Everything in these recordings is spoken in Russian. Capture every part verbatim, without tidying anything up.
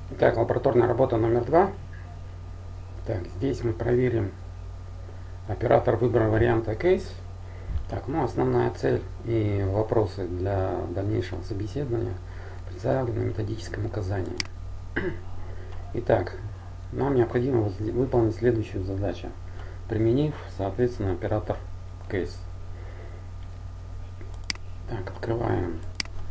Так, лабораторная работа номер два. Так, здесь мы проверим оператор выбора варианта case. Так, ну основная цель и вопросы для дальнейшего собеседования представлены в методическом указании. Итак, нам необходимо выполнить следующую задачу, применив, соответственно, оператор case. Так, открываем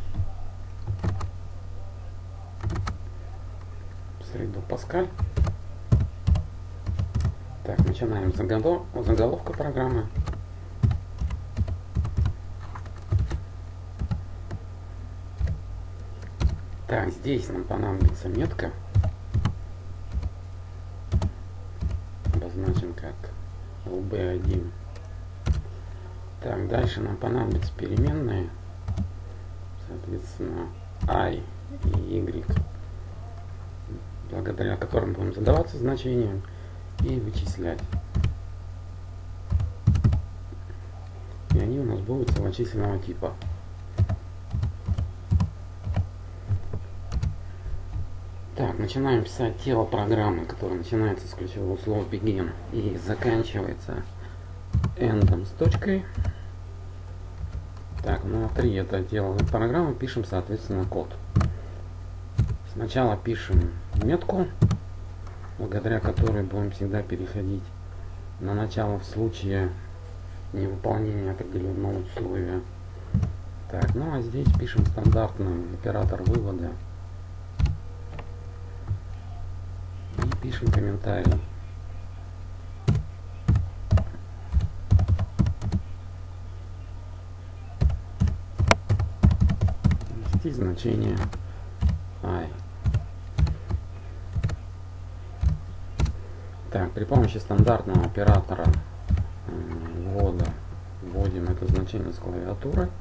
среду Паскаль. Так, начинаем с заголовка программы. Так, здесь нам понадобится метка. Обозначим как эл би один. Так, дальше нам понадобятся переменные, соответственно, i и y, благодаря которым будем задаваться значением и вычислять. И они у нас будут целочисленного типа. Так, начинаем писать тело программы, которое начинается с ключевого слова begin и заканчивается endом с точкой. Так, внутри этого тела программы пишем, соответственно, код. Сначала пишем метку, благодаря которой будем всегда переходить на начало в случае невыполнения определенного условия. Так, ну а здесь пишем стандартный оператор вывода и пишем комментарий. Ввести значение i. Так, при помощи стандартного оператора ввода вводим это значение с клавиатуры.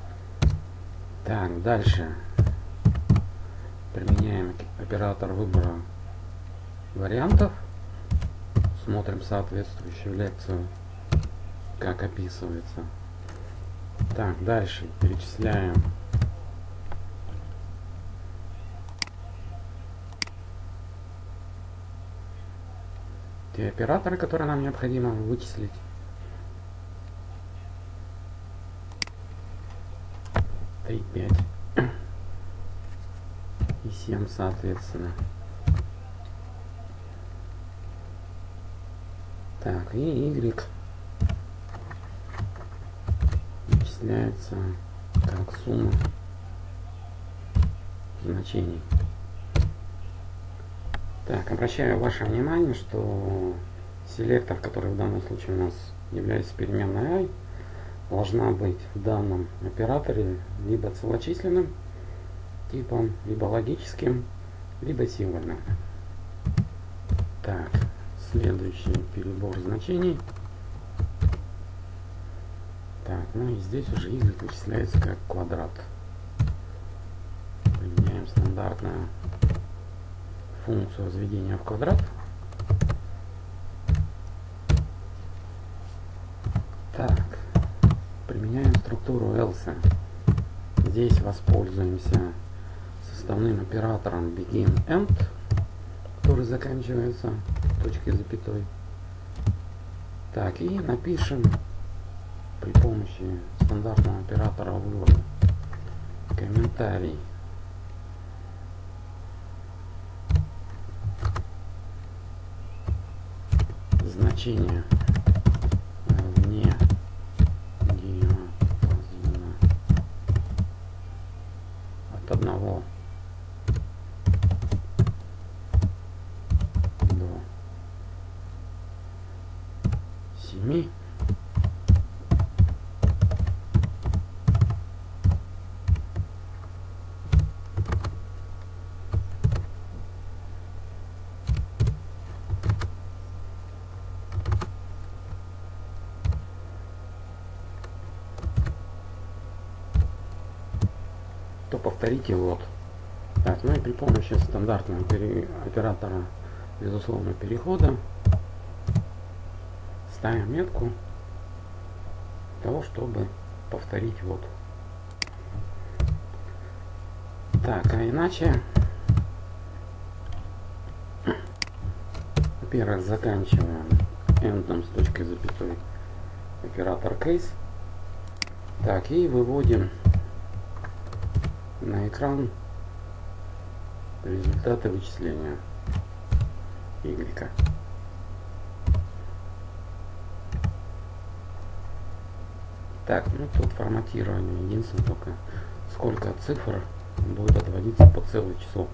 Так, дальше применяем оператор выбора вариантов. Смотрим соответствующую лекцию, как описывается. Так, дальше перечисляем те операторы, которые нам необходимо вычислить. три, пять и семь, соответственно. Так, и y вычисляется как сумма значений. Так, обращаю ваше внимание, что селектор, который в данном случае у нас является переменной i, должна быть в данном операторе либо целочисленным типом, либо логическим, либо символьным. Так, следующий перебор значений. Так, ну и здесь уже y вычисляется как квадрат. Применяем стандартную функцию возведения в квадрат. Так, применяем структуру else. Здесь воспользуемся составным оператором begin end, который заканчивается точкой запятой. Так, и напишем при помощи стандартного оператора вывода комментарий. Значение вне диапазона от одного до семи. То повторите вот. Так, ну и при помощи стандартного оператора безусловно перехода ставим метку для того, чтобы повторить вот. Так, а иначе во-первых, заканчиваем endом с точкой запятой оператор case. Так, и выводим на экран результаты вычисления Y. Так, ну тут форматирование единственное только сколько цифр будет отводиться по целое число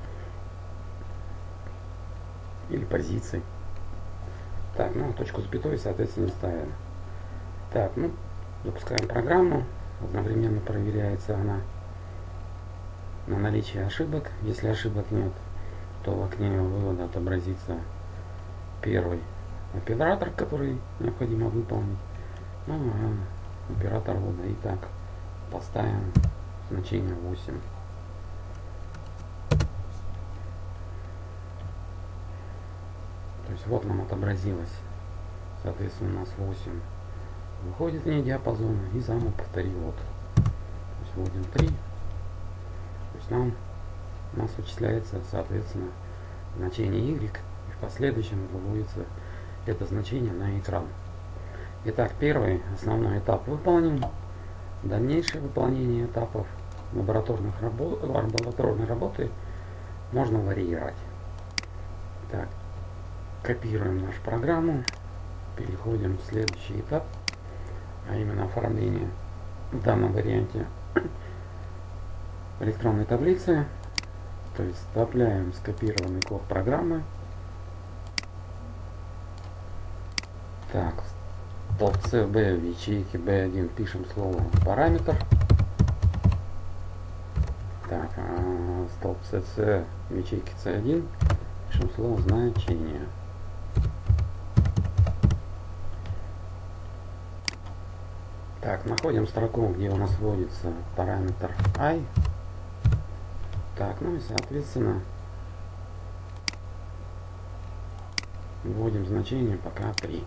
или позиций. Так, ну точку запятой соответственно не ставим. Так, ну запускаем программу, одновременно проверяется она на наличие ошибок. Если ошибок нет, то в окне вывода отобразится первый оператор, который необходимо выполнить. Ну а оператор ввода. Итак, поставим значение восемь. То есть вот нам отобразилось, соответственно, у нас восемь выходит вне диапазона, и заново повтори вот. То есть вводим три. То есть нам у нас вычисляется, соответственно, значение Y, и в последующем выводится это значение на экран. Итак, первый основной этап выполнен. Дальнейшее выполнение этапов лабораторных работ, лабораторной работы можно варьировать. Так, копируем нашу программу, переходим в следующий этап, а именно оформление в данном варианте электронной таблицы. То есть вставляем скопированный код программы. Так, в столбце B в ячейке би один пишем слово параметр. Так, а в столбце C в ячейке си один пишем слово значение. Так, находим строку, где у нас вводится параметр I. Так, ну и соответственно вводим значение пока три.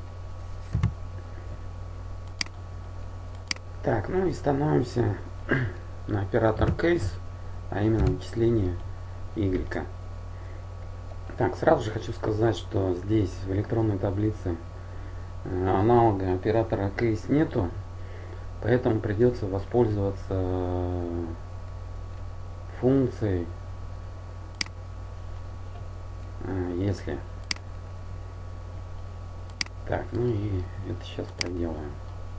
Так, ну и становимся на оператор case, а именно вычисление Y. Так, сразу же хочу сказать, что здесь в электронной таблице аналога оператора case нету, поэтому придется воспользоваться функцией если. Так, ну и это сейчас проделаем.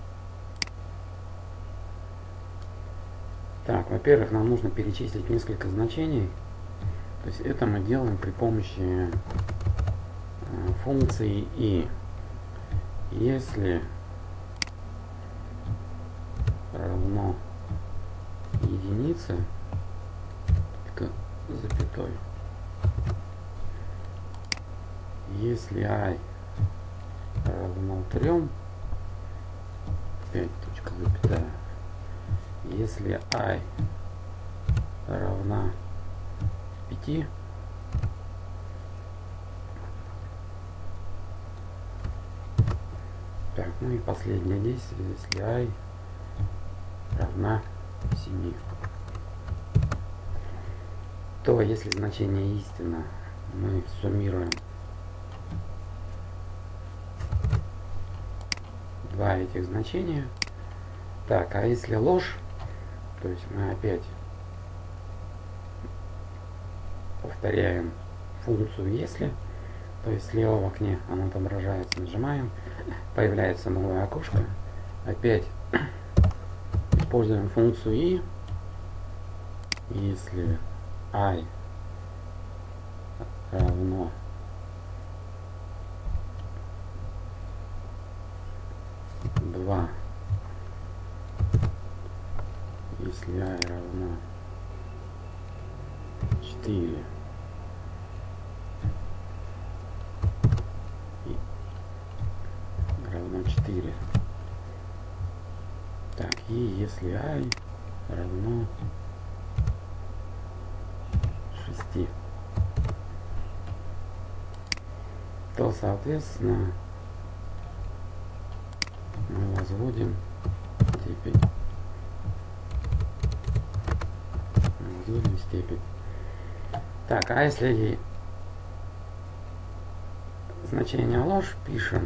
Так, во-первых, нам нужно перечислить несколько значений. То есть это мы делаем при помощи функции и. Если равно единице, запятой, если I равно трем, опять точка запятая, если I равна пяти, так, ну и последнее действие, если I равна семи, то если значение истина, мы суммируем два этих значения. Так, а если ложь, то есть мы опять повторяем функцию если, то есть слева в окне оно отображается, нажимаем, появляется новое окошко, опять используем функцию и, если I равно два, если I равно четыре и равно четыре, так, и если I равно шести, то соответственно мы возводим степень. Мы возводим степень. Так, а если значение ложь пишем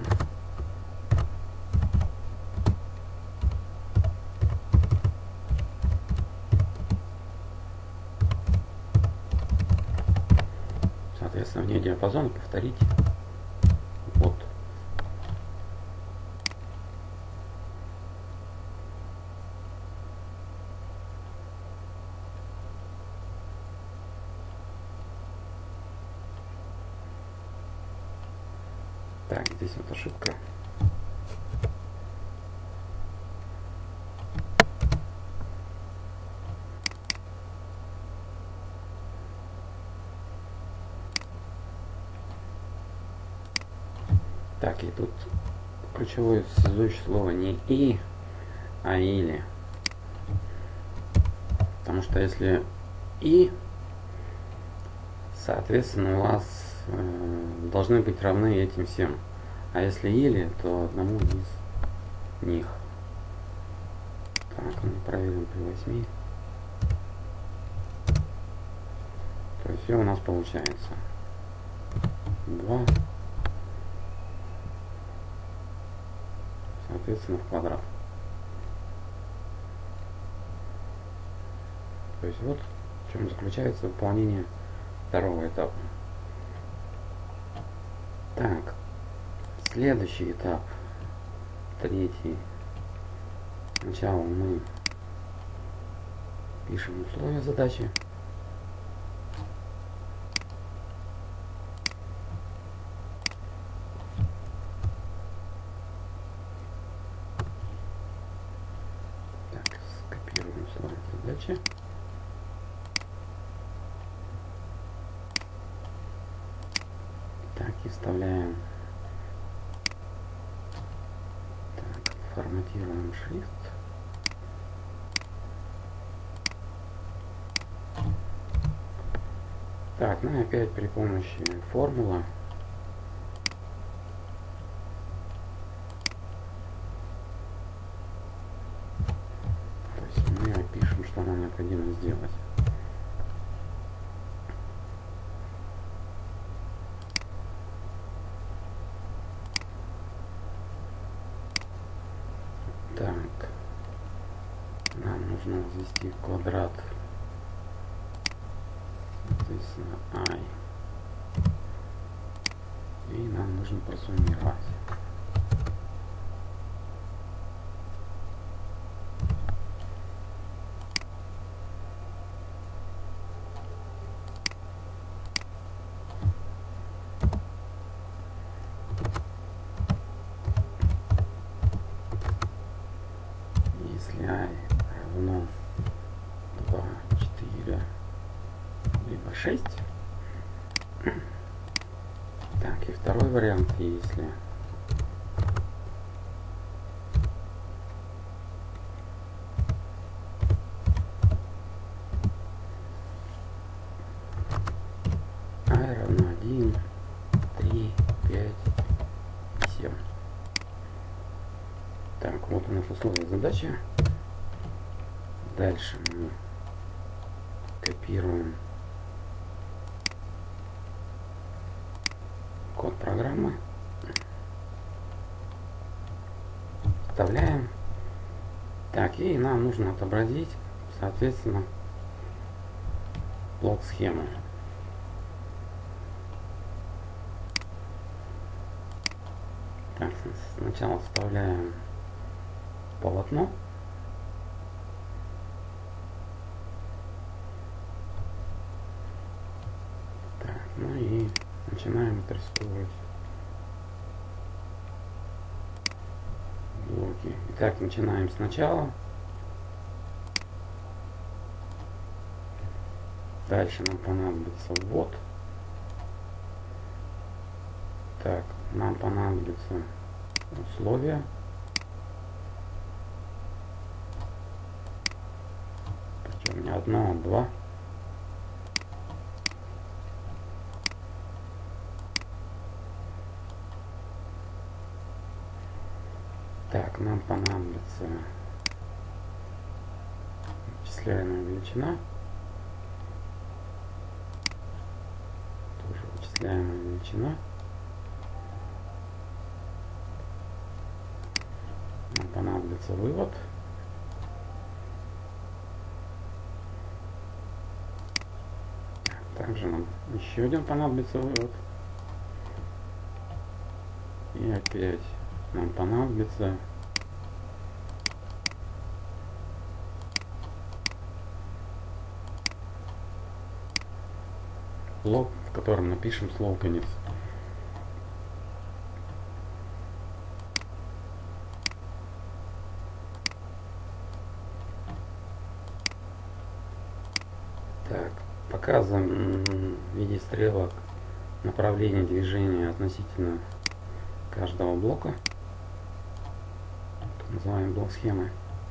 соответственно вне диапазона повторить вот. Так, здесь вот ошибка. Так, и тут ключевое связующее слово не и, а или. Потому что если и, соответственно, у вас э, должны быть равны этим всем. А если или, то одному из них. Так, мы проверим при восьми. То есть все у нас получается. два. Соответственно, в квадрат. То есть вот в чем заключается выполнение второго этапа. Так, следующий этап, третий. Сначала мы пишем условия задачи. Так, скопируем условия задачи. Так, и вставляем. Так, форматируем шрифт. Так, ну и опять при помощи формулы. То есть мы опишем, что нам необходимо сделать. Так, нам нужно возвести в квадрат, соответственно, i. И нам нужно просуммировать. Если i равно два, четыре, либо шесть. Так, и второй вариант, если i равно один, три, пять, семь. Так, вот у нас условия задачи. Дальше мы копируем код программы, вставляем. Так, и нам нужно отобразить, соответственно, блок схемы. Так, сначала вставляем полотно. Так, ну и начинаем отрисовывать блоки. Итак, начинаем сначала. Дальше нам понадобится ввод. Так, нам понадобится условия. Причем не одно, а два. Так, нам понадобится вычисляемая величина. Тоже вычисляемая величина. понадобится вывод. Также нам еще один понадобится вывод. И опять нам понадобится блок, в котором напишем слово конец. Так, показываем в виде стрелок направление движения относительно каждого блока. Так называемый блок схемы.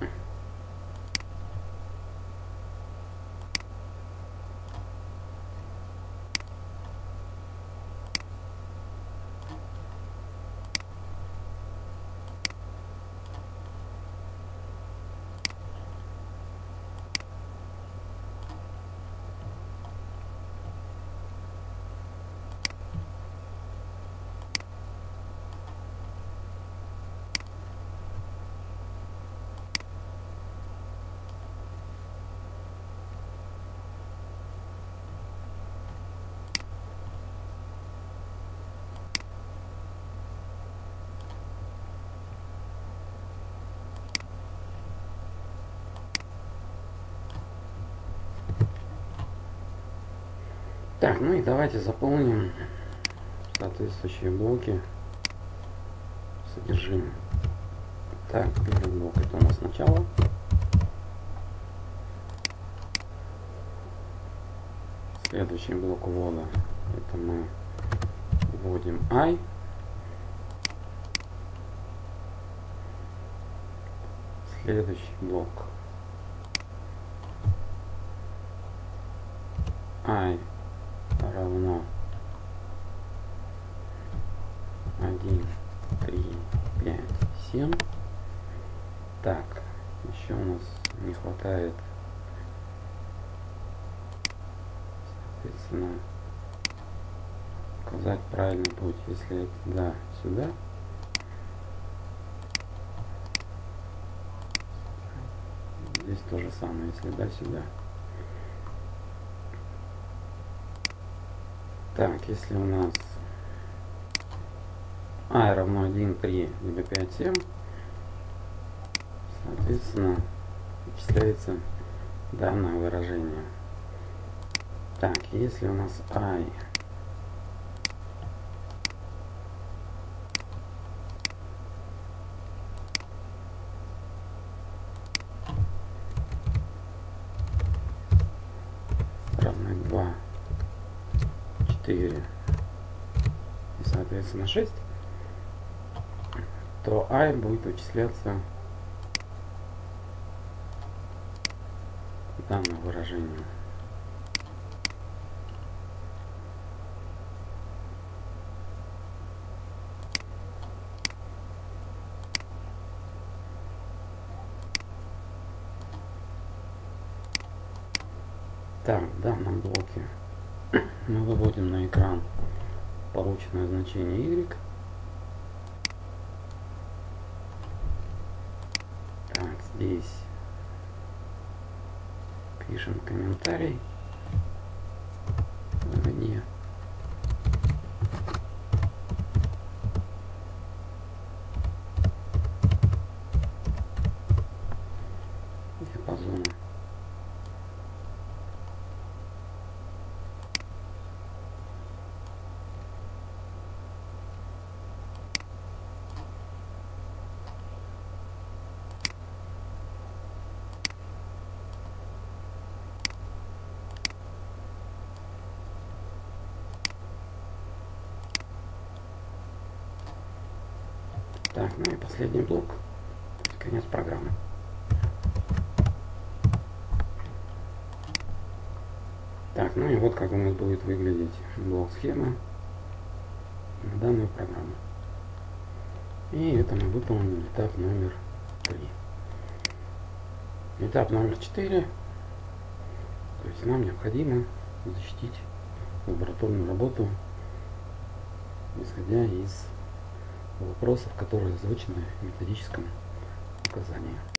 Так, ну и давайте заполним соответствующие блоки содержимым. Так, первый блок это у нас начало. Следующий блок ввода это мы вводим I. Следующий блок I равно один, три, пять, семь. Так, еще у нас не хватает, соответственно, указать правильный путь. Если это да, сюда, здесь то же самое, если да, сюда. Так, если у нас I равно один, три, либо пять, семь, соответственно, вычисляется данное выражение. Так, если у нас I равно два, четыре и, соответственно, шесть, то I будет вычисляться данное выражение. Так, в данном блоке мы выводим на экран полученное значение y. Так, здесь пишем комментарий вне. Диапазона. Так, ну и последний блок, конец программы. Так, ну и вот как у нас будет выглядеть блок схемы на данную программу. И это мы выполнили этап номер три. Этап номер четыре. То есть нам необходимо защитить лабораторную работу, исходя из вопросов, которые озвучены в методическом предсказания.